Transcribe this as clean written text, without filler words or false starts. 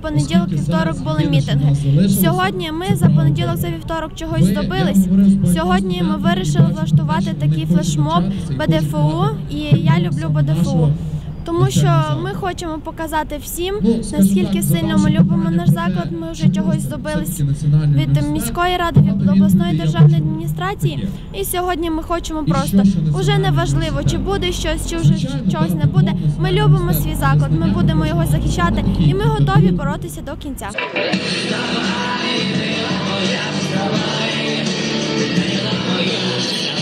понеділок, вівторок були мітинги. Сьогодні ми за понеділок, за вівторок чогось добились. Сьогодні ми вирішили влаштувати такий флешмоб БДФУ, і я люблю БДФУ. Тому що ми хочемо показати всім, наскільки сильно ми любимо наш заклад, ми вже чогось добились від міської ради, від обласної державної адміністрації. І сьогодні ми хочемо просто, уже не важливо, чи буде щось, чи вже чогось не буде. Ми любимо свій заклад, ми будемо його захищати і ми готові боротися до кінця. Вставай,